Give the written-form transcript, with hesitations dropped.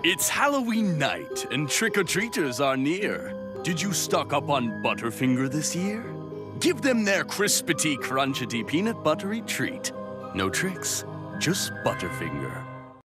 It's Halloween night, and trick-or-treaters are near. Did you stock up on Butterfinger this year? Give them their crispity, crunchity, peanut buttery treat. No tricks, just Butterfinger.